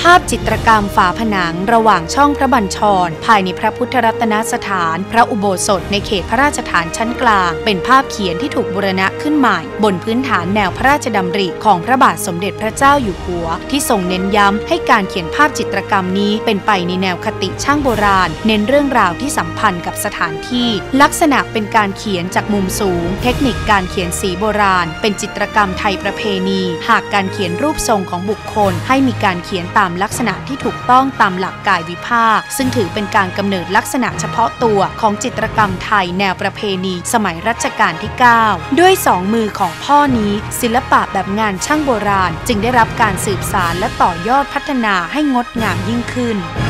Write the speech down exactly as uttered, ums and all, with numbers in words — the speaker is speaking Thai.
าพจิตรกรรมฝาผนังระหว่างช่องพระบัญชรภายในพระพุทธรัตนสถานพระอุโบสถในเขตพระราชฐานชั้นกลางเป็นภาพเขียนที่ถูกบูรณะขึ้นใหม่บนพื้นฐานแนวพระราชดำริของพระบาทสมเด็จพระเจ้าอยู่หัวที่ทรงเน้นย้ำให้การเขียนภาพจิตรกรรมนี้เป็นไปในแนวคติช่างโบราณเน้นเรื่องราวที่สัมพันธ์กับสถานที่ลักษณะเป็นการเขียนจากมุมสูงเทคนิคการเขียนสีโบราณเป็นจิตรกรรมไทยประเพณีหากการเขียนรูปทรงของบุคคลให้มีการเขียนตามลักษณะที่ถูกต้องตามหลักกายวิภาคซึ่งถือเป็นการกำเนิดลักษณะเฉพาะตัวของจิตรกรรมไทยแนวประเพณีสมัยรัชกาลที่เก้าด้วยสองมือของพ่อนี้ศิลปะแบบงานช่างโบราณจึงได้รับการสืบสานและต่อยอดพัฒนาให้งดงามยิ่งขึ้น